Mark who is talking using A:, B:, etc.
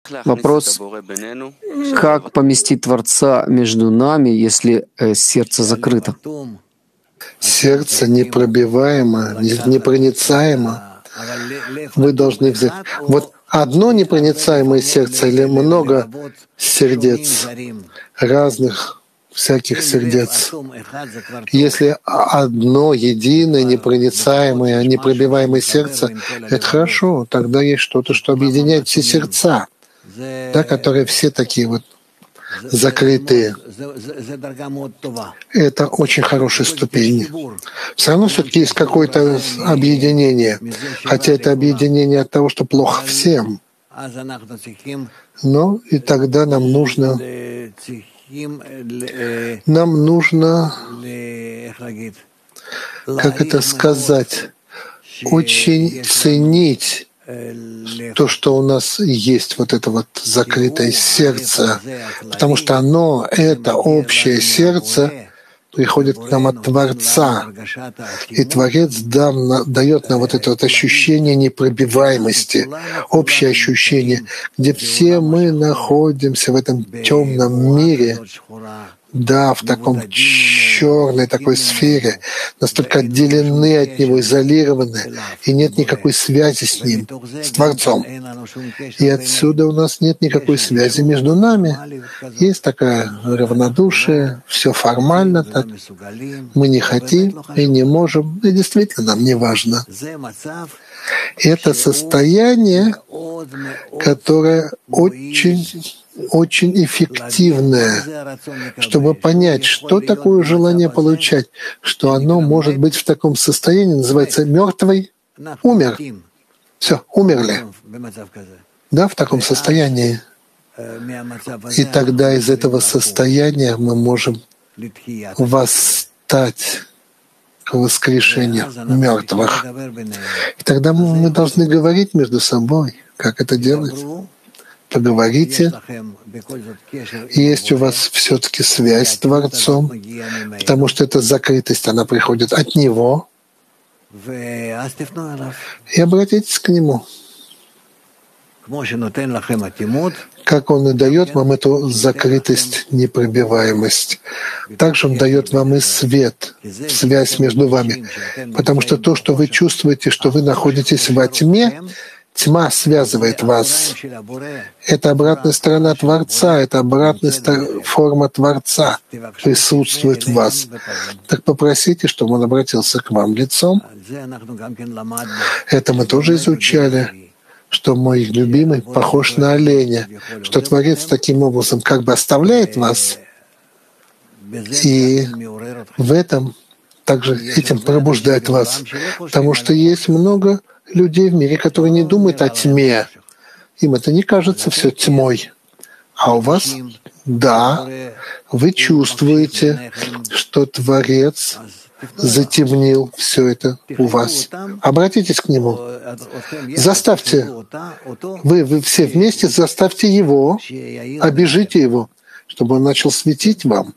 A: Вопрос, как поместить Творца между нами, если сердце закрыто?
B: Сердце непробиваемо, непроницаемо. Вы должны взять вот одно непроницаемое сердце или много сердец, разных всяких сердец. Если одно единое, непроницаемое, непробиваемое сердце, это хорошо, тогда есть что-то, что объединяет все сердца, да, которые все такие вот закрытые. Это очень хорошая ступень. Все равно все-таки есть какое-то объединение, хотя это объединение от того, что плохо всем. Но и тогда нам нужно как это сказать, очень ценить то, что у нас есть вот это вот закрытое сердце, потому что это общее сердце, приходит к нам от Творца. И Творец дает нам вот это вот ощущение непробиваемости, общее ощущение, где все мы находимся в этом темном мире, да, в таком черной такой сфере, настолько отделены от него, изолированы, и нет никакой связи с ним, с Творцом. И отсюда у нас нет никакой связи между нами. Есть такое равнодушие, все формально так. Мы не хотим и не можем, и действительно нам не важно. Это состояние, которое очень эффективное, чтобы понять, что такое желание получать, что оно может быть в таком состоянии, называется мертвый, умер. Все, умерли. Да, в таком состоянии. И тогда из этого состояния мы можем восстать к воскрешению мертвых. И тогда мы должны говорить между собой, как это делать. Поговорите. Есть у вас все-таки связь с Творцом, потому что эта закрытость, она приходит от Него. И обратитесь к Нему. Как Он и дает вам эту закрытость, непробиваемость. Также Он дает вам и свет, связь между вами. Потому что то, что вы чувствуете, что вы находитесь во тьме, тьма связывает вас. Это обратная сторона Творца, это обратная форма Творца присутствует в вас. Так попросите, чтобы Он обратился к вам лицом. Это мы тоже изучали, что мой любимый похож на оленя, что Творец таким образом как бы оставляет вас, и в этом также этим пробуждает вас, потому что есть много людей в мире, которые не думают о тьме. Им это не кажется все тьмой. А у вас, да, вы чувствуете, что Творец затемнил все это у вас. Обратитесь к Нему. Заставьте, вы все вместе заставьте Его, обижите Его, чтобы Он начал светить вам.